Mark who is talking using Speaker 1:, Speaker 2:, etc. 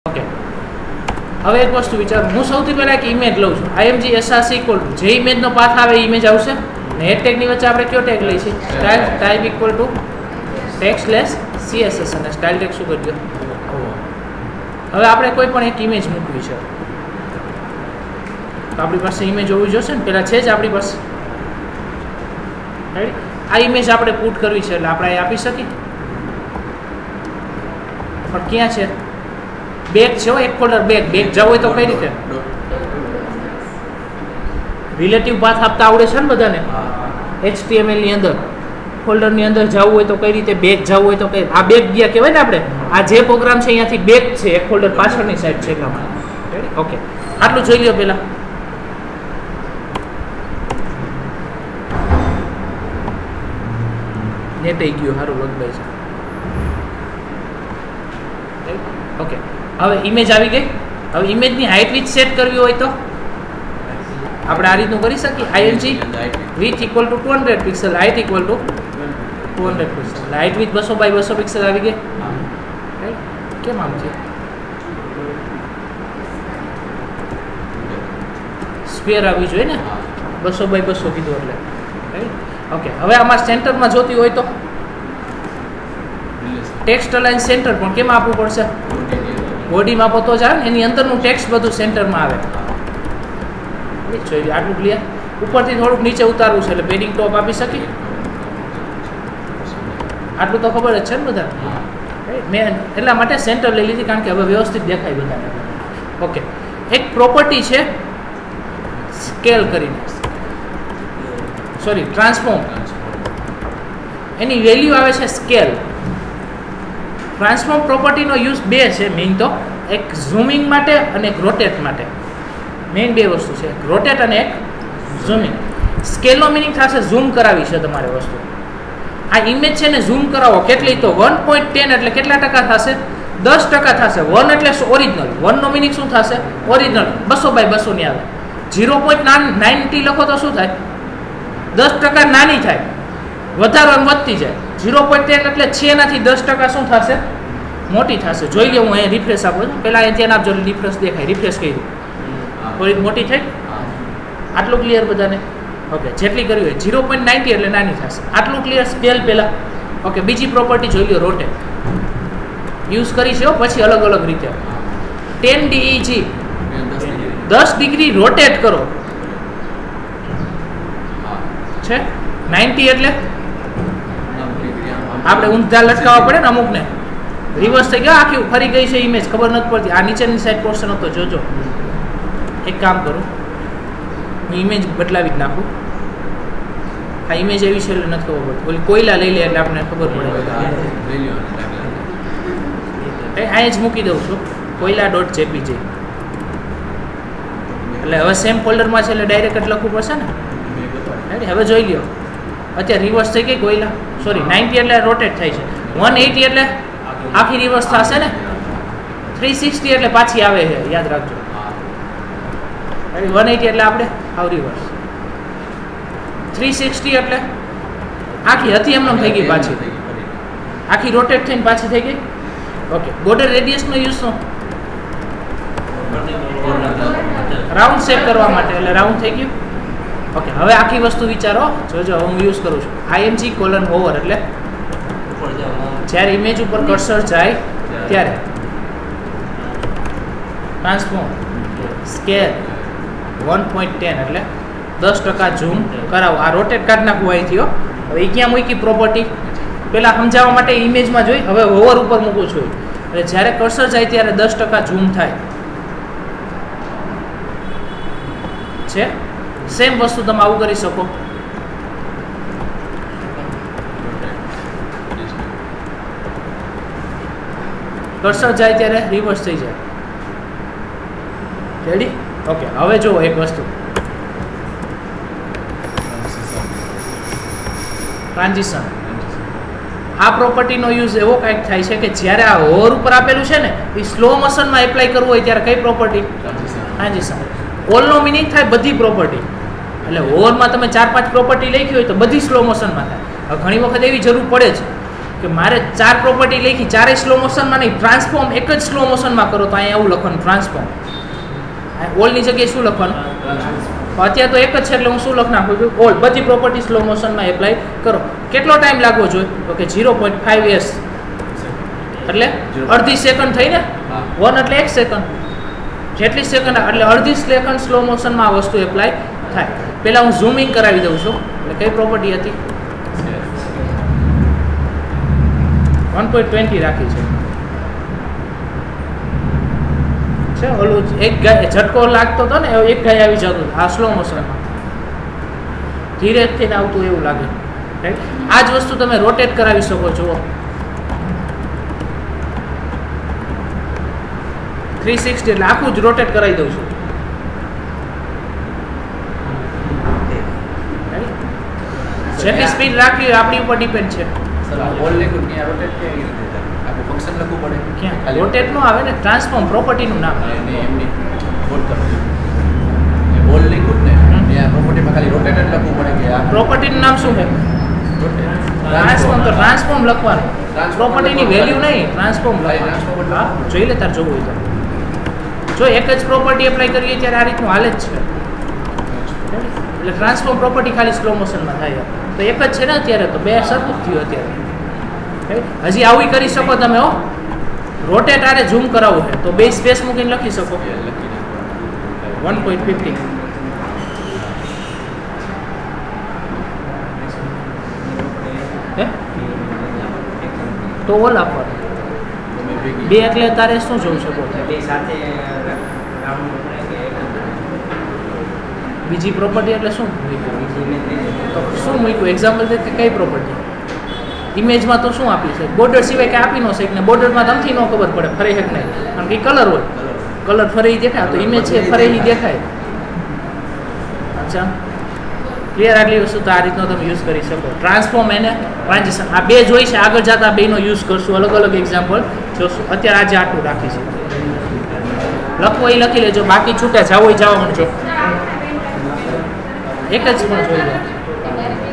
Speaker 1: Okay, હવે એક વસ્તુ વિચારો, હું સૌથી પહેલા એક ઇમેજ લઉં છું. img src ઇક્વલ ટુ જે ઇમેજનો પાથ આવે એ ઇમેજ આવશે ને એ ટેગની વચ્ચે આપણે કયો ટેગ લઈએ છીએ? Style type equal to text less css અને સ્ટાઇલ ટેગ શું કરી દો. હવે આપણે કોઈ પણ એક ઇમેજ મૂકવી છે તો આપણી પાસે ઇમેજ હોવી જોઈશે ને, પહેલાં છે જ આપણી પાસે. આ ઇમેજ આપણે પુટ કરવી છે એટલે આપણે આપી શકીએ, પણ ક્યાં છે? બેક છે, એક ફોલ્ડર બેક જવું હોય તો કઈ રીતે? રિલેટિવ પાથ આપતા આવડે છે ને બધાને? HTML ની અંદર ફોલ્ડરની અંદર જવું હોય તો કઈ રીતે? બેક જવું હોય તો કઈ? આ બેક ગયા કહેવાય ને આપણે. આ જે પ્રોગ્રામ છે અહીંયાથી બેક છે, એક ફોલ્ડર પાછળની સાઈડ છે એટલા માટે. ઓકે, આટલું જોઈ લ્યો પહેલા. નેટ આવી ગયું, સારું લગભાઈ છે. ઓકે, હવે ઇમેજ આવી ગઈ. હવે ઇમેજની હાઇટ વિથ સેટ કરવી હોય તો આપણે આ રીતનું કરી શકીએ. img width equal to 200 pixel, height equal to 200 pixel. Height with 200 by 200 pixel આવી ગઈ. કેમ આમ છે? સ્ક્વેર આવી જોઈએ ને, 200 બાય 200 કીધું એટલે. ઓકે, હવે આમાં સેન્ટરમાં જોતી હોય તો ટેક્સ્ટ અલાઇન સેન્ટર પણ કેમ આપવું પડશે? બોડીમાં આપો તો જ આવે ને, એની અંદરનું ટેક્સ્ટ બધું સેન્ટરમાં આવે. જોઈ આટલું ક્લિયર. ઉપરથી થોડુંક નીચે ઉતારવું છે એટલે પેડિંગ ટોપ આપી શકીએ. આટલું તો ખબર જ છે ને બધા. મેં એટલા માટે સેન્ટર લઈ લીધી કારણ કે હવે વ્યવસ્થિત દેખાય બધાને. ઓકે, એક પ્રોપર્ટી છે સ્કેલ કરીને, સોરી ટ્રાન્સફોર્મ, એની વેલ્યુ આવે છે સ્કેલ. ટ્રાન્સફોર્મ પ્રોપર્ટીનો યુઝ બે છે મેઇન તો, એક ઝૂમિંગ માટે અને એક રોટેટ માટે. મેઇન બે વસ્તુ છે, એક રોટેટ અને એક ઝૂમિંગ. સ્કેલનો મિનિંગ થશે ઝૂમ કરાવી છે તમારે વસ્તુ. આ ઇમેજ છે ને ઝૂમ કરાવો કેટલી? તો 1.10 એટલે કેટલા ટકા થશે? 10% થશે. 1 એટલે ઓરિજિનલ. 1 નો મિનિંગ શું થશે? ઓરિજિનલ. 200 બાય 200 ની આવે. 0.90 લખો તો શું થાય? 10% નાની થાય, વધારવાનું વધતી જાય. 0.10 એટલે છે એનાથી 10% શું થશે? મોટી થશે. જોઈ લે, હું અહીંયા રિફ્રેશ આપું છું. પહેલાં અહીંયા ધ્યાન આપજો, રિફ્રેશ દેખાય. રિફ્રેશ કરી દઉં, થોડીક મોટી થઈ. આટલું ક્લિયર બધાને? ઓકે, જેટલી કરવી હોય 0.90 એટલે નાની થશે. આટલું ક્લિયર સ્કેલ પહેલાં. ઓકે, બીજી પ્રોપર્ટી જોઈ લો, રોટેટ. યુઝ કરી છે પછી અલગ અલગ રીતે. 10 DEG 10 ડિગ્રી રોટેટ કરો છે. 90 એટલે આપણે ઊંધા લટકાવવા પડે ને અમુકને. રિવર્સ થઈ ગયા, આખી ફરી ગઈ છે ઇમેજ, ખબર નથી પડતી. આ નીચેની સાઈડ પોર્શન હતો, જોજો. એક કામ કરું, હું ઇમેજ બદલાવી જ નાખું. આ ઇમેજ એવી છે એટલે નથી ખબર પડતી. ઓલી કોયલા લઈ લે એટલે આપણે ખબર પડે. અહીંયા જ મૂકી દઉં છું, koila.jpg. એટલે હવે સેમ ફોલ્ડરમાં છે એટલે ડાયરેક્ટ જ લખવું પડશે ને. હવે જોઈ લ્યો, અત્યારે રિવર્સ થઈ ગઈ કોયલા. સોરી, 90 એટલે રોટેટ થાય છે. 180 એટલે આખી રિવર્સ થશે ને. 360 એટલે પાછી આવે છે, યાદ રાખજો. 180 એટલે આપણે આવ રિવર્સ. 360 એટલે આખી હતી એમને થઈ ગઈ પાછી, આખી રોટેટ થઈને પાછી થઈ ગઈ. ઓકે, બોર્ડર રેડિયસનો યુઝ શું? રાઉન્ડ શેપ કરવા માટે, એટલે રાઉન્ડ થઈ ગયું. ઓકે, હવે આખી વસ્તુ વિચારો. જોજો, હું યુઝ કરું છું img:over, એટલે જ્યારે ઇમેજ ઉપર કર્સર જાય ત્યારે ટ્રાન્સફોર્મ સ્કેલ 1.10 એટલે 10% ઝૂમ કરાવો. આ રોટેટ કાઢ નાખવું અહીંથી. હવે એ ક્યાં મૂકી પ્રોપર્ટી? પહેલાં સમજાવવા માટે ઇમેજમાં જોઈ, હવે હોવર ઉપર મૂકું છું. એટલે જ્યારે કર્સર જાય ત્યારે 10% ઝૂમ થાય છે. સેમ વસ્તુ તમે આવું કરી શકો. કર્સર જાય ત્યારે રિવર્સ થઈ જાય. રેડી? ઓકે, હવે જુઓ એક વસ્તુ, ટ્રાન્ઝિશન. આ પ્રોપર્ટીનો યુઝ એવો કંઈક થાય છે કે જ્યારે આ હોવર ઉપર આપેલું છે ને, એ સ્લો મોશનમાં એપ્લાય કરવું હોય ત્યારે કઈ પ્રોપર્ટી? ટ્રાન્ઝિશન. ઓલનો મિનિંગ થાય બધી પ્રોપર્ટી. એટલે હોવરમાં તમે 4-5 પ્રોપર્ટી લખી હોય તો બધી સ્લો મોશનમાં થાય. હવે ઘણી વખત એવી જરૂર પડે છે કે મારે 4 પ્રોપર્ટી લખી, 4 સ્લો મોશનમાં નહીં, ટ્રાન્સફોર્મ એક જ સ્લો મોશનમાં કરો તો અહીંયા એવું લખવાનું ટ્રાન્સફોર્મ. ઓલની જગ્યાએ શું લખવાનું? અત્યારે તો એક જ છે એટલે હું શું લખ નાખું છું? ઓલ. બધી પ્રોપર્ટી સ્લો મોશનમાં એપ્લાય કરો. કેટલો ટાઈમ લાગવો જોઈએ? તો કે 0.5s એટલે અડધી સેકન્ડ થઈ ને. 1 એટલે 1 સેકન્ડ. જેટલી સેકન્ડ એટલે અડધી સેકન્ડ સ્લો મોશનમાં આ વસ્તુ એપ્લાય થાય. પહેલાં હું ઝૂમિંગ કરાવી દઉં છું. એટલે કઈ પ્રોપર્ટી હતી? 1.20 રાખી છે. ઓલું એક ગાય ઝટકો લાગતો હતો ને, એક ગાય આવી જતું આ સ્લો મોશનમાં, ધીરે થઈને આવતું એવું લાગે. રાઈટ. આ જ વસ્તુ તમે રોટેટ કરાવી શકો છો. 360 એટલે આખું જ રોટેટ કરાવી દઉં છું. જેટલી સ્પીડ રાખવી આપણી ઉપર ડિપેન્ડ છે. રોટેટ નો આવે ને, ટ્રાન્સફોર્મ પ્રોપર્ટીનું નામ. પ્રોપર્ટીનું નામ શું છે? ટ્રાન્સફોર્મ. તો ટ્રાન્સફોર્મ લખવાનું, પ્રોપર્ટીની વેલ્યુ નહીં, ટ્રાન્સફોર્મ લખવાનું. જોઈ લે તાર જોવું હોય તો. જો એક જ પ્રોપર્ટી એપ્લાય કરીએ ત્યારે આ રીતનું હાલે જ છે. એટલે ટ્રાન્સફોર્મ પ્રોપર્ટી ખાલી સ્લો મોશનમાં થાય. તો એક જ છે ને અત્યારે, તો બે સરખું થયું અત્યારે. હજી આવું કરી શકો તમે. રોટેટ આરે ઝૂમ કરાવવું છે તો બે સ્પેસ મૂકીને લખી શકો. 1.50 તો ઓલ આપવાનું. બે એટલે તારે શું જોવું છે? બીજી પ્રોપર્ટી એટલે શું? તો શું મૂક્યું? એક્ઝામ્પલ તરીકે કઈ પ્રોપર્ટી? ઇમેજમાં તો શું આપ્યું છે? બોર્ડર સિવાય કંઈ આપી ન શકે ને. બોર્ડરમાં તમથી ન ખબર પડે ફરી હક નહીં, કારણ કે કલર હોય. કલર ફરી દેખાય તો ઇમેજ છે ફરેલી દેખાય. અચ્છા, ક્લિયર? આટલી વસ્તુ તો આ રીતનો તમે યુઝ કરી શકો. ટ્રાન્સફોર્મ એને ટ્રાન્ઝિશન, આ બે જોઈ છે. આગળ જતા બેનો યુઝ કરશું, અલગ અલગ એક્ઝામ્પલ જોશું. અત્યારે આજે આટલું રાખીશું. લખવો એ લખી લેજો, બાકી છૂટા જાવ હોય જવા માંડજો. એક જ પણ જોઈ લો.